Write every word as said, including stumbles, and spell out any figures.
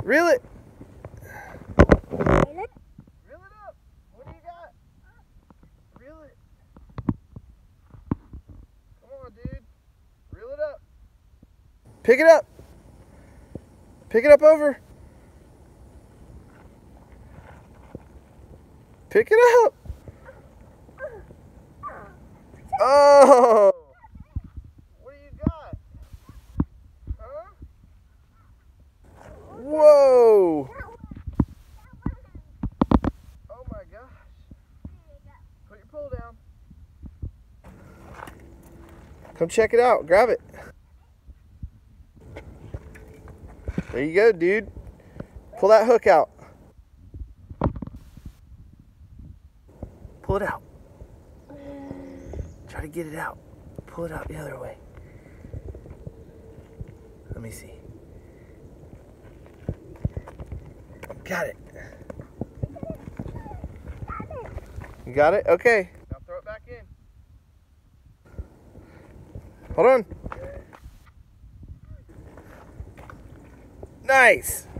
Reel it. Reel it. Reel it up. What do you got? Reel it. Come on, dude. Reel it up. Pick it up. Pick it up over. Pick it up. Oh. What do you got? Huh? Whoa. Oh my gosh. Put your pole down. Come check it out. Grab it. There you go, dude. Pull that hook out. Pull it out. Try to get it out. Pull it out the other way. Let me see. Got it. You got it? Okay. Now throw it back in. Hold on. Nice.